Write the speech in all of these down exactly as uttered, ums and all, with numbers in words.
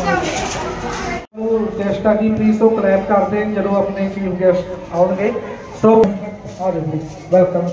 गेस्टा की प्लीज तो क्लैप कर दें जो अपने चीफ गेस्ट आउगे। सो आ जाओ, वेलकम।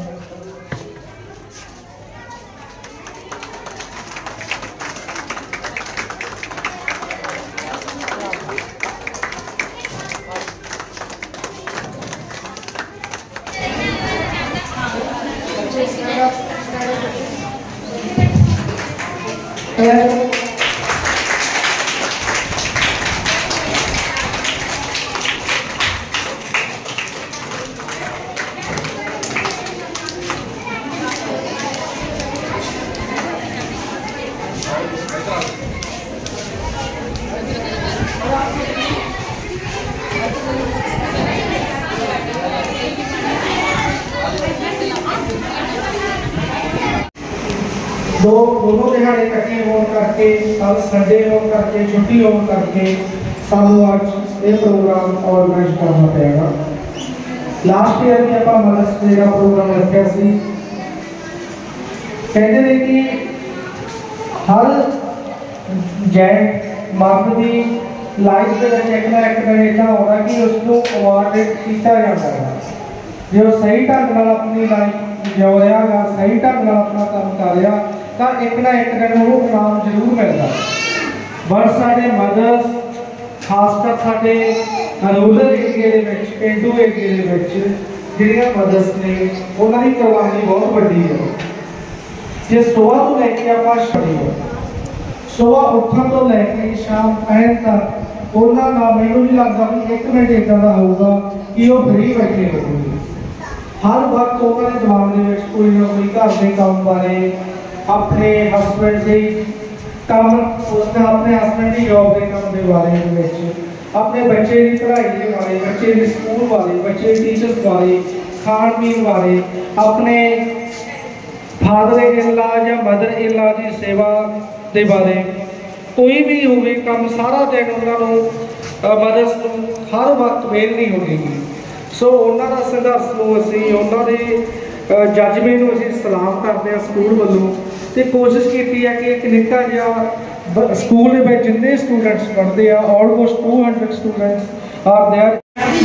दो दोनों दिहाड़े इकट्ठे होने करके कल संडे होने करके छुट्टी होने करके सानू आज ये प्रोग्राम ऑर्गेनाइज करना पड़ेगा। लास्ट ईयर भी आप मदर्स डे का प्रोग्राम रखा सी। कहते हैं कि हर जैंट मर्द की लाइफ के एक ना एक दिन ऐसा होना कि उसको अवार्ड किया जाता है जो सही ढंग नाल अपनी लाइफ जियो रहा गा, सही ढंग नाल अपना काम कर रहा तो एक ना एक दिन वो इनाम जरूर मिलता। बट साढ़े मदर्स खासकर साढ़े रूरल एरिया के पेंडू एरिया के मदर्स ने उन्होंने कुर्बानी बहुत बड़ी है। जो सुबह तो लैके आप छड़ी है, सुबह उठन तो लैके शाम पैन तक उन्होंने मैनू नहीं लगता भी एक मिनट इदा का होगा कि वो फ्री बैठे होंगे। हर वक्त उन्होंने दिमाग में कोई ना कोई घर के काम बारे, अपने हसबैंड के काम, उसने अपने हसबैंड की जॉब के काम के बारे में, अपने बच्चे की पढ़ाई के बारे, बच्चे के स्कूल बारे, बच्चे के टीचर्स बारे, खान पीन बारे, अपने फादर इन लॉ या मदर इन लॉ की सेवा के बारे, कोई भी होवे काम सारा दिन उन्होंने मदर्स को हर वक्त मेल नहीं होगी। सो उन्होंने संघर्ष को असी उन्होंने जजमेंट को असी सलाम करते हैं स्कूल वालों तो कोशिश की है कि एक निक्का जिहा स्कूल में जिन्ने स्टूडेंट्स पढ़ते हैं almost two hundred students are there.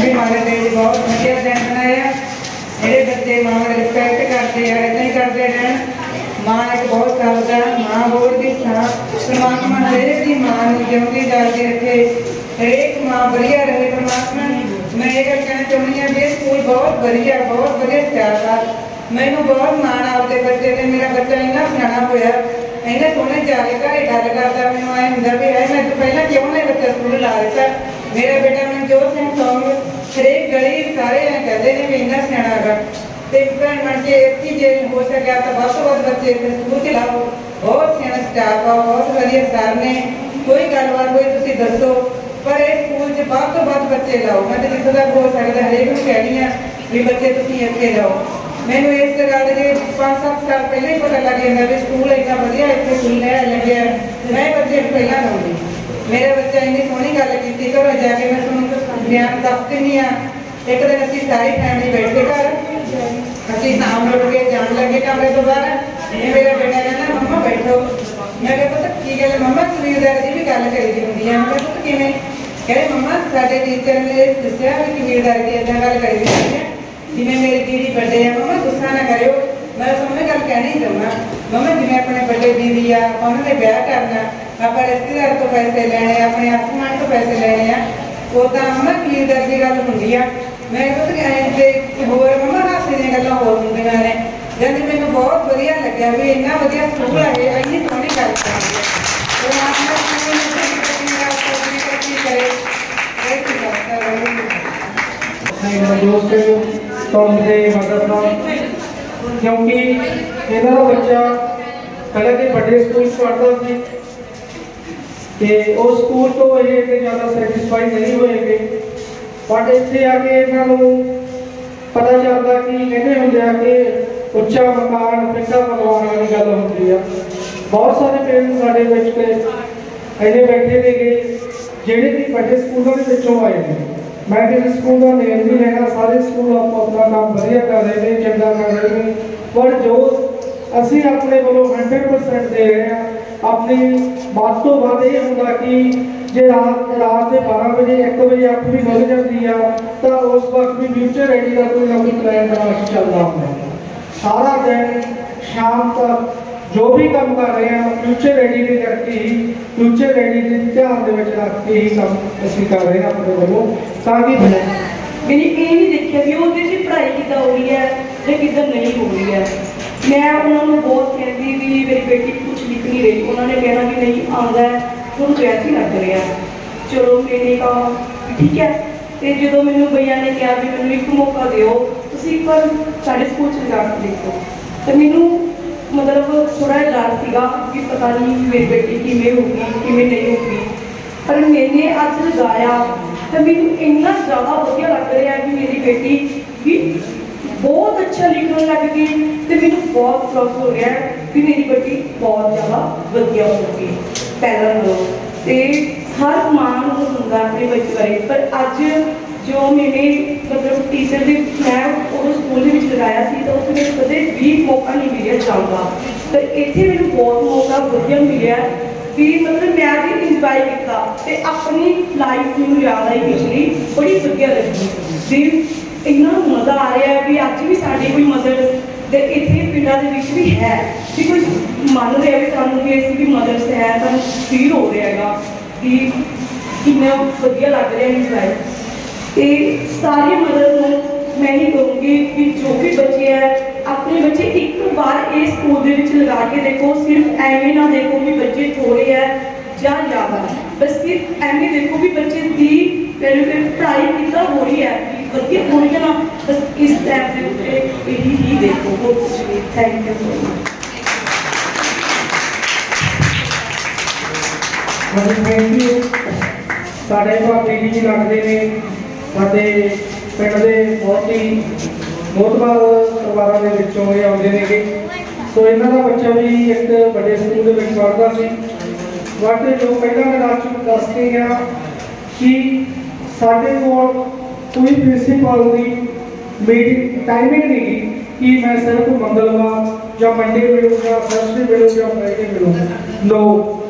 बहुत बढ़िया दिन बनाया, मेरे बच्चे माँ का रिस्पेक्ट करते हैं, इतना ही करते हैं। माँ एक बहुत करता माँ बोल की था परमात्मा हरेक की माँ को जिंदगी जाके रखे, हरेक माँ बढ़िया रहे परमात्मा। मैं ये कहना चाहूँगी कि स्कूल बहुत बढ़िया बहुत बढ़िया स्टाफ था। मैनू बहुत माण आपके बच्चे ने, मेरा बच्चा इन्ना सियाणा होया, इन्ने सोहने जाके घर गल करता। मैनू आए हुंदा भी है मैं तो पहला क्यों नहीं बच्चा स्कूल ला दिता। मेरा बेटा मनजोत सिंह सौंग हरेक गली सारे ऐ कहते हैं भी इन्ना सियाणा है तो भैन बन के इतनी जे हो सका तो वध तो वध बच्चे स्कूल च लाओ। बहुत सियाणा स्टाफ आ, बहुत वधिया सर ने, कोई गलबात होई तुसीं दसो पर इस स्कूल च वध तो वध बच्चे लाओ। मैं तो जिथों तक हो सकता हरेक नूं कहनी आ भी बच्चे तुसीं इत्थे लाओ। मैनू इस गल के पाँच सत्त साल पहले ही पता लग जाता भी स्कूल इतना वधिया इतने खुलने लगे। मैं बच्चे पहला लाऊंगी, मेरा बच्चा इन्नी सोहनी गल की घरों जाके मैं तुहानूं बयान दस दिंदी हाँ। एक दिन असीं सारी फैमिली बैठ के घर असीं शाम लुट के जान लगे कमरे तो बाहर। ये मेरा बेटा कहना मम्मा बैठो। मैं कहा पुत्त की गल मम्मा कबीरदार की भी गल करी दी होंदी है। मैं कहा पुत्त किवें? कहे मम्मा साडे टीचर ने दस्सिया भी कबीरदार की इदां गल करी दी है जिवें मेरी दीदी बड़े है। मम्मा गुस्सा ना करियो, मैं सामने गल कहनी ही चाहुंदा। मम्मा जिवें अपने बड़े दीदी आ उन्होंने ब्याह करना, आप रिश्तेदार तो पैसे लेने, अपने आसमान तो पैसे लेने आ, वो तो मम्मा कबीरदार की गल हुंदी आ। मैं तो होर मम्मा हासे दी गल्लां होर हुंदियां ने। जद मैनूं बहुत वधिया लग्या भी इन्ना वधिया स्कूल है, इन्नी सोहनी गल करदी है। परमात्मा स्कूल में तरक्की करे। क्योंकि इन्हों का बच्चा पहले तो बड़े स्कूल पढ़ता तो उस स्कूल तो ये ज़्यादा सैटिस्फाई नहीं होएंगे, बट इतने आके इन्हों पता चलता कि कहते होंगे कि उच्चा मकान पिंडा मकान वाली गल होंगी है। बहुत सारे पेरेंट्स साढ़े इन्हें बैठे थे जेडे कि बड़े स्कूलों के आए हैं। मैं किसी स्कूल का नेम नहीं लेना, सारे स्कूल आप अपना काम बढ़िया कर रहे हैं, चंगा कर रहे हैं, पर जो ਅਸੀਂ ਆਪਣੇ ਵੱਲੋਂ हंड्रेड परसेंट ਦੇ ਰਹੇ ਹਾਂ। ਆਪਣੀ ਵੱਧ ਤੋਂ ਵੱਧ ਇਹ ਹੁੰਦਾ ਕਿ ਜੇ ਰਾਤ ਰਾਤ ਦੇ बारह ਵਜੇ एक ਵਜੇ ਅੱਖ ਵੀ ਖੁੱਲ ਜਾਂਦੀ ਆ ਤਾਂ ਉਸ ਵਕਤ ਵੀ ਫਿਊਚਰ ਰੈਡੀ ਦਾ ਕੋਈ ਨਾ ਕੋਈ ਪਲਾਨ ਬਣਾ ਕੇ ਚੱਲਦਾ ਹੁੰਦਾ। ਸਾਰਾ ਦਿਨ ਸ਼ਾਮ ਤੱਕ जो भी काम कर रहे हैं फ्यूचर रेडी ने करके ही फ्यूचर रेडी के ध्यान में रख के ही काम ਅਸੀਂ कर रहे हैं अपने ਵੱਲੋਂ ਤਾਂ ਕਿ मैंने ये नहीं देखा भी ਉਹਦੇ ਚ पढ़ाई किदा हो रही है ਜਾਂ किदा नहीं हो रही है। मैं उन्होंने बहुत कहती भी मेरी बेटी कुछ लिख नहीं रही, उन्होंने कहना भी नहीं आता है ਤੁਹਾਨੂੰ ਵੈਸੇ ਹੀ ਲੱਗ ਰਿਹਾ। चलो मैंने कहा ठीक है। ਤੇ ਜਦੋਂ ਮੈਨੂੰ ਭਈਆ ਨੇ ਕਿਹਾ ਵੀ ਮੈਨੂੰ ਇੱਕ ਮੌਕਾ ਦਿਓ ਤੁਸੀਂ ਇੱਕ ਵਾਰ ਸਾਡੇ ਸਕੂਲ ਚ ਜਾ ਕੇ ਦੇਖੋ ਤੇ ਮੈਨੂੰ मतलब थोड़ा डर सीगा कि पता नहीं मेरी बेटी किमें होगी किमें नहीं होगी, पर मैंने अज लगाया तो मैनू इन्ना ज़्यादा वधिया लग रहा है कि मेरी बेटी भी बहुत अच्छा लिखने लग गई तो मैनू बहुत प्राउड हो रहा है कि मेरी बेटी बहुत ज़्यादा वधिया होगी पहला लोग तो हर मां नूं हुंदा अपने बच्चे बारे। पर अज जो मैंने मतलब टीचर भी मैं उस स्कूल में लगाया सी तो उसमें कदे भी मौका नहीं मिले जाने का, पर इतने मैंने बहुत मौका वधिया मिले कि मतलब मैं भी इंजॉय किया तो अपनी लाइफ में याद आई पिछली बड़ी वधिया लगी भी इन्ना मज़ा आ रहा है भी अज भी साड़ी कोई मदद इतने पिंडा भी है कि कोई मन रहा है सानू भी ऐसी भी मदद है सानू फील हो रहा है कि कितना वधिया लग रहा है इंजॉय। तो सारी मदद मैं ही कहूँगी कि जो भी बच्चे हैं अपने बच्चे एक बार इस स्कूल के लगा के देखो, सिर्फ एवं ना देखो भी बच्चे थोड़े है या ज़्यादा, बस सिर्फ एवं देखो भी बच्चे की पढ़ाई कितना हो रही है वधिया हो रही है ना, बस इस टाइप के उत्ते यही ही देखो बहुत कुछ नहीं। Thank you so much. Thank you. साढ़े भाभी जी लगते हैं साडे पिंड दे बहुत ही मोहतबार परिवारों के विचों ये आउंदे नेगे। सो इन्हां दा बच्चा भी एक बड़े स्कूल दे विच पढ़दा सी, बट जो पहला मैं दस दस के गया कि साडे कोल कोई प्रिंसीपल दी मीटिंग टाइमिंग नहीं गी कि मैं सिर्फ मंगलवार या मंडे मिलूंगा थर्सडे मिलूंगा फ्राइडे मिलूंगा। नो,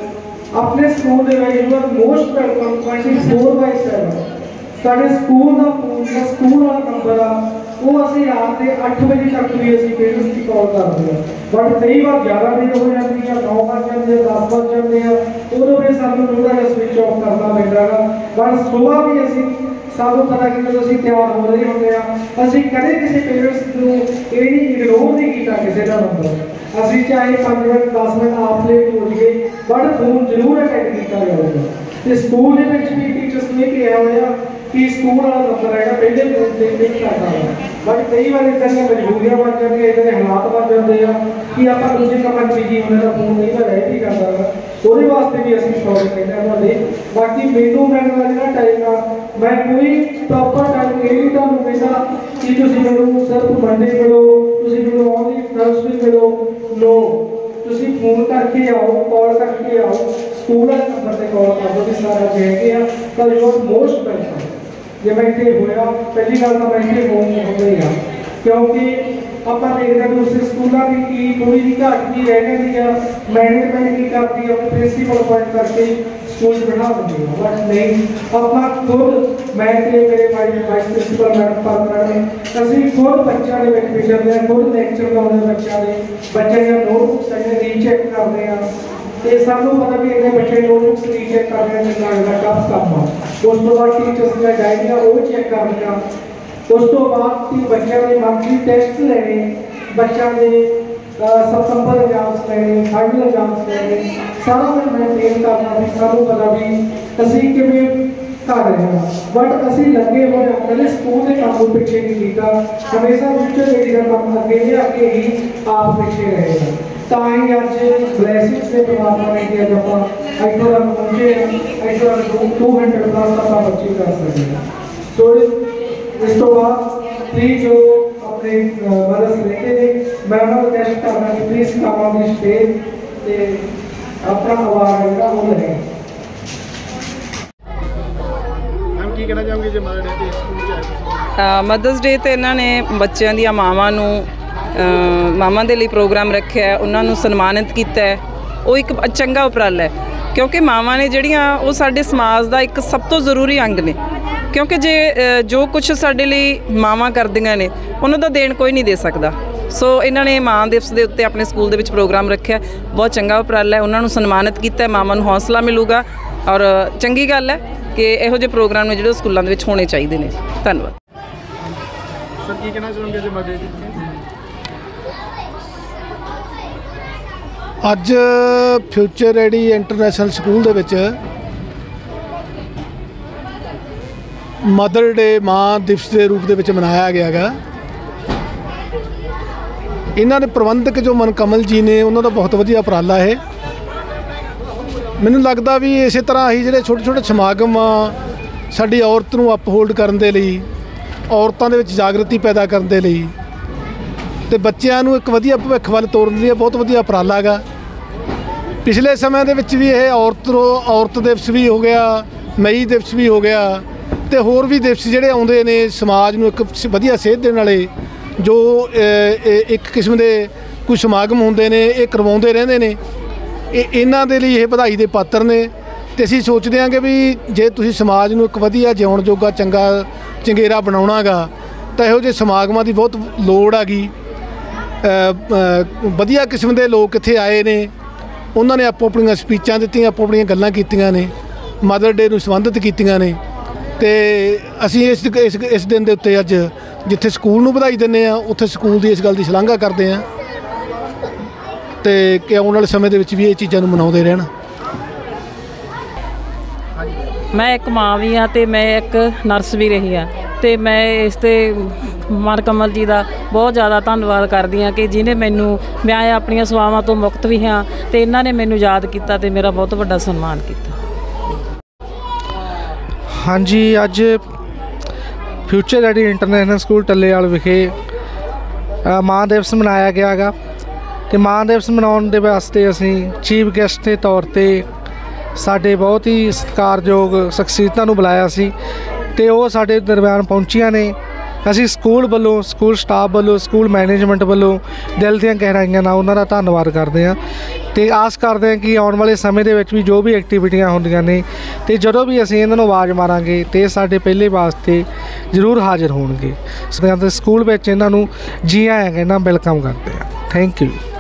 अपने स्कूल दे which you are most welcome twenty four by seven. साढ़े स्कूल का पूरा स्कूल वाला नंबर आ वो असीं रात के अठ बजे तक भी असीं पेरेंट्स की कॉल करते हैं, बट कई बार ग्यारह बजे हो जाती है, नौ बज जाते हैं, दस बज जाते हैं, उदों फिर सानूं थोड़ा जिहा स्विच ऑफ करना पैंदा है। बट सुबह भी असीं सानूं पता कि जदों असीं तैयार हो रहे होंदे आ असीं कदे किसी पेरेंट्स नूं इह नहीं इग्नोर नहीं कीता किसी दा नंबर। असीं चाहे पाँच मिनट दस मिनट आप लेट हो जाइए बट फोन जरूर अटेंड किया जाएगा। तो स्कूल के भी टीचर्स ने कहा होया कि स्कूल वाला नंबर है पहले फोन से नहीं करता है, बट कई बार इदा दी मजबूरियां बन जाती इदा के हालात बन जाते हैं कि आप दूसरे काम बिजी होने का फोन नहीं मैं रह ही करता है। ਉਹਦੇ वास्ते भी असं सॉरी कहते हैं ਤੁਹਾਡੇ। बाकी मैनू मिलने का जो टाइम आ मैं कोई प्रॉपर टाइम ये नहीं ਤੁਹਾਨੂੰ कहता कि ਤੁਸੀਂ ਮੈਨੂੰ सिर्फ मंडे मिलो ਤੁਸੀਂ ਮੈਨੂੰ ओनली थर्सडे मिलो। नो, ਤੁਸੀਂ फोन करके आओ कॉल करके आओ स्कूल वाले नंबर से कॉल कर दो कि सारा कहते हैं तो यू आर मोस्ट वेलकम। जे मैं इतने होया पहली गल तो मैं इतने होम होंगे ही हाँ, क्योंकि आप देखते हैं दूसरे स्कूलों की की थोड़ी जी घट की रह गई है, मैनेजमेंट की करती है अपने प्रिंसीपल अपॉइंट करके स्कूल बढ़ा देती है, बट नहीं अपना खुद मैं मेरे वाइस वाइस प्रिंसीपल मैडम पर मैडम असं खुद बच्चों के विचरते हैं, खुद लैक्चर लाने बच्चों के बच्चे नोटबुक्स रीचैक करते हैं। तो सानू पता भी इतने बच्चे नोटबुक्स रीचैक कर रहे हैं कितना टफ काम आ। उस तो बाद टीचर्स ने डायरियां वो चेक करनियां, उस तो बाद बच्चों के मंथली टेस्ट लेने, बच्चों के सितंबर एग्जाम्स लेने, फाइनल एग्जाम्स लेने, सारा कुछ मेनटेन करना भी सानू पता भी असीं किवें कर रहे हैं। बट असीं लगे हुए कभी स्कूल के काम को पिछे नहीं किया, हमेशा फ्यूचर रेडी का काम अगे ले आके ही आप पिछे रहे हैं। ताई अज ब्लैसिंग से परमात्मा ने किया जब आप इतों तक पहुँचे इतों तक टू हंड्रेड प्लस तक आप अचीव कर सकते हैं। सो इस तो बाद प्लीज जो अपने मदद लेते हैं मैं उन्होंने रिक्वेस्ट करना कि please come on the stage ते अपना आवाज रहेगा वो रहेगा। मैम की कहना चाहूँगी जो मदर डे ते स्कूल च आए मदर्स डे तो इन्होंने बच्चों दी मावां नूं ਮਾਵਾਂ ਦੇ ਲਈ ਪ੍ਰੋਗਰਾਮ ਰੱਖਿਆ ਹੈ, ਉਹਨਾਂ ਨੂੰ ਸਨਮਾਨਿਤ ਕੀਤਾ ਹੈ, ਉਹ ਇੱਕ ਚੰਗਾ ਉਪਰਾਲਾ ਹੈ। ਕਿਉਂਕਿ ਮਾਵਾਂ ਨੇ ਜਿਹੜੀਆਂ ਉਹ ਸਾਡੇ ਸਮਾਜ ਦਾ ਇੱਕ ਸਭ ਤੋਂ ਜ਼ਰੂਰੀ ਅੰਗ ਨੇ। ਕਿਉਂਕਿ ਜੇ ਅ, ਜੋ ਕੁਛ ਸਾਡੇ ਲਈ ਮਾਵਾਂ ਕਰਦੀਆਂ ਨੇ ਉਹਨਾਂ ਦਾ ਦੇਣ ਕੋਈ ਨਹੀਂ ਦੇ ਸਕਦਾ। ਸੋ ਇਹਨਾਂ ਨੇ ਮਾਂ ਦਿਵਸ ਦੇ ਉੱਤੇ ਆਪਣੇ ਸਕੂਲ ਦੇ ਵਿੱਚ ਪ੍ਰੋਗਰਾਮ ਰੱਖਿਆ, ਬਹੁਤ ਚੰਗਾ ਉਪਰਾਲਾ ਹੈ। ਉਹਨਾਂ ਨੂੰ ਸਨਮਾਨਿਤ ਕੀਤਾ, ਮਾਵਾਂ ਨੂੰ ਹੌਸਲਾ ਮਿਲੂਗਾ ਔਰ ਚੰਗੀ ਗੱਲ ਹੈ ਕਿ ਇਹੋ ਜਿਹੇ ਪ੍ਰੋਗਰਾਮ ਨੇ ਜਿਹੜੇ ਸਕੂਲਾਂ ਦੇ ਵਿੱਚ ਹੋਣੇ ਚਾਹੀਦੇ ਨੇ। ਧੰਨਵਾਦ। ਸਰ ਕੀ ਕਹਿਣਾ ਚਾਹੋਗੇ ਜੀ ਮਦਦ ਦੀ? ਅੱਜ ਫਿਊਚਰ ਰੈਡੀ ਇੰਟਰਨੈਸ਼ਨਲ ਸਕੂਲ ਦੇ ਵਿੱਚ ਮਦਰ ਡੇ ਮਾਂ ਦਿਵਸ ਦੇ ਰੂਪ ਦੇ ਵਿੱਚ ਮਨਾਇਆ ਗਿਆ ਹੈਗਾ। ਇਹਨਾਂ ਦੇ ਪ੍ਰਬੰਧਕ ਜੋ ਮਨਕਮਲ ਜੀ ਨੇ ਉਹਨਾਂ ਦਾ ਬਹੁਤ ਵਧੀਆ ਉਪਰਾਲਾ ਹੈ। ਮੈਨੂੰ ਲੱਗਦਾ ਵੀ ਇਸੇ ਤਰ੍ਹਾਂ ਹੀ ਜਿਹੜੇ ਛੋਟੇ ਛੋਟੇ ਸਮਾਗਮ ਆ ਸਾਡੀ ਔਰਤ ਨੂੰ ਅਪਹੋਲਡ ਕਰਨ ਦੇ ਲਈ, ਔਰਤਾਂ ਦੇ ਵਿੱਚ ਜਾਗਰਤੀ ਪੈਦਾ ਕਰਨ ਦੇ ਲਈ ਤੇ ਬੱਚਿਆਂ ਨੂੰ ਇੱਕ ਵਧੀਆ ਭਵਿੱਖ ਵੱਲ ਤੋਰਨ ਲਈ ਬਹੁਤ ਵਧੀਆ ਉਪਰਾਲਾ ਹੈਗਾ। ਪਿਛਲੇ ਸਮੇਂ ਦੇ ਵਿੱਚ ਵੀ ਇਹ ਔਰਤ ਔਰਤ ਦਿਵਸ ਵੀ ਹੋ ਗਿਆ, ਮਈ ਦਿਵਸ ਵੀ ਹੋ ਗਿਆ ਤੇ ਹੋਰ ਵੀ ਦਿਵਸ ਜਿਹੜੇ ਆਉਂਦੇ ਨੇ ਸਮਾਜ ਨੂੰ ਇੱਕ ਵਧੀਆ ਸੇਧ ਦੇਣ ਵਾਲੇ, ਜੋ ਇੱਕ ਕਿਸਮ ਦੇ ਕੁਝ ਸਮਾਗਮ ਹੁੰਦੇ ਨੇ ਇਹ ਕਰਵਾਉਂਦੇ ਰਹਿੰਦੇ ਨੇ। ਇਹ ਇਹਨਾਂ ਦੇ ਲਈ ਇਹ ਵਧਾਈ ਦੇ ਪਾਤਰ ਨੇ ਤੇ ਅਸੀਂ ਸੋਚਦੇ ਹਾਂ ਕਿ ਵੀ ਜੇ ਤੁਸੀਂ ਸਮਾਜ ਨੂੰ ਇੱਕ ਵਧੀਆ ਜਿਉਣ ਜੋਗਾ ਚੰਗਾ ਚੰਗੇਰਾ ਬਣਾਉਣਾ ਗਾ ਤਾਂ ਇਹੋ ਜਿਹੇ ਸਮਾਗਮਾਂ ਦੀ ਬਹੁਤ ਲੋੜ ਹੈਗੀ। ਵਧੀਆ ਕਿਸਮ ਦੇ ਲੋਕ ਇੱਥੇ ਆਏ ਨੇ, ਉਹਨਾਂ ਨੇ ਆਪੋ ਆਪਣੀਆਂ ਸਪੀਚਾਂ ਦਿੱਤੀਆਂ, ਆਪੋ ਆਪਣੀਆਂ ਗੱਲਾਂ ਕੀਤੀਆਂ ਨੇ, ਮਦਰ ਡੇ ਨੂੰ ਸੰਬੰਧਿਤ ਕੀਤੀਆਂ ਨੇ ਤੇ ਅਸੀਂ ਇਸ ਇਸ ਇਸ ਦਿਨ ਦੇ ਉੱਤੇ ਅੱਜ ਜਿੱਥੇ ਸਕੂਲ ਨੂੰ ਵਧਾਈ ਦਿੰਦੇ ਹਾਂ ਉੱਥੇ ਸਕੂਲ ਦੀ ਇਸ ਗੱਲ ਦੀ ਸ਼ਲਾਘਾ ਕਰਦੇ ਹਾਂ ਤੇ ਕਿ ਆਉਣ ਵਾਲੇ ਸਮੇਂ ਦੇ ਵਿੱਚ ਵੀ ਇਹ ਚੀਜ਼ਾਂ ਨੂੰ ਮਨਾਉਂਦੇ ਰਹਿਣ। ਮੈਂ ਇੱਕ ਮਾਂ ਵੀ ਹਾਂ ਅਤੇ ਮੈਂ ਇੱਕ ਨਰਸ ਵੀ ਰਹੀ ਹਾਂ ਅਤੇ ਮੈਂ ਇਸ 'ਤੇ ਮਨਕਮਲ ਜੀ ਦਾ ਬਹੁਤ ਜ਼ਿਆਦਾ ਧੰਨਵਾਦ ਕਰਦੀ ਹਾਂ ਕਿ ਜਿਹਨੇ ਮੈਨੂੰ, ਮੈਂ ਆਪਣੀਆਂ ਸੇਵਾਵਾਂ ਤੋਂ ਮੁਕਤ ਵੀ ਹਾਂ ਅਤੇ ਇਹਨਾਂ ਨੇ ਮੈਨੂੰ ਯਾਦ ਕੀਤਾ ਅਤੇ ਮੇਰਾ ਬਹੁਤ ਵੱਡਾ ਸਨਮਾਨ ਕੀਤਾ। ਹਾਂਜੀ, ਅੱਜ future ready international school Tallewal ਵਿਖੇ ਮਾਂ ਦਿਵਸ ਮਨਾਇਆ ਗਿਆ ਹੈਗਾ ਅਤੇ ਮਾਂ ਦਿਵਸ ਮਨਾਉਣ ਦੇ ਵਾਸਤੇ ਅਸੀਂ ਚੀਫ ਗੈਸਟ ਦੇ ਤੌਰ 'ਤੇ ਸਾਡੇ ਬਹੁਤ ਹੀ ਸਤਿਕਾਰਯੋਗ ਸ਼ਖਸੀਅਤਾਂ ਨੂੰ ਬੁਲਾਇਆ ਸੀ ਅਤੇ ਉਹ ਸਾਡੇ ਦਰਮਿਆਨ ਪਹੁੰਚੀਆਂ ਨੇ। ਅਸੀਂ ਸਕੂਲ ਵੱਲੋਂ, ਸਕੂਲ ਸਟਾਫ ਵੱਲੋਂ, ਸਕੂਲ ਮੈਨੇਜਮੈਂਟ ਵੱਲੋਂ ਦਿਲ ਦੀਆਂ ਗਹਿਰਾਈਆਂ ਨਾਲ ਉਹਨਾਂ ਦਾ ਧੰਨਵਾਦ ਕਰਦੇ ਹਾਂ ਅਤੇ ਆਸ ਕਰਦੇ ਹਾਂ ਕਿ ਆਉਣ ਵਾਲੇ ਸਮੇਂ ਦੇ ਵਿੱਚ ਵੀ ਜੋ ਵੀ ਐਕਟੀਵਿਟੀਆਂ ਹੁੰਦੀਆਂ ਨੇ ਅਤੇ ਜਦੋਂ ਵੀ ਅਸੀਂ ਇਹਨਾਂ ਨੂੰ ਆਵਾਜ਼ ਮਾਰਾਂਗੇ ਅਤੇ ਸਾਡੇ ਪਹਿਲੇ ਵਾਸਤੇ ਜ਼ਰੂਰ ਹਾਜ਼ਰ ਹੋਣਗੇ। ਸਕੂਲ ਵਿੱਚ ਇਹਨਾਂ ਨੂੰ ਜੀ ਆਇਆਂ ਕਹਿਣਾ ਵੈਲਕਮ ਕਰਦੇ ਹਾਂ। Thank you.